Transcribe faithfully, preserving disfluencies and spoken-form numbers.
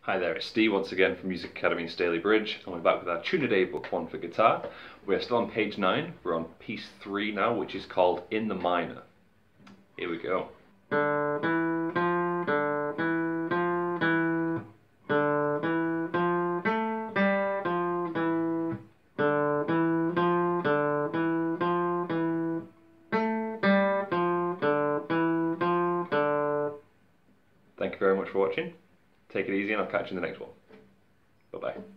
Hi there, it's Steve once again from Music Academy in Stalybridge, and we're back with our Tune a Day Book one for guitar. We're still on page nine, we're on piece three now, which is called In the Minor. Here we go. Thank you very much for watching. Take it easy and I'll catch you in the next one. Bye bye.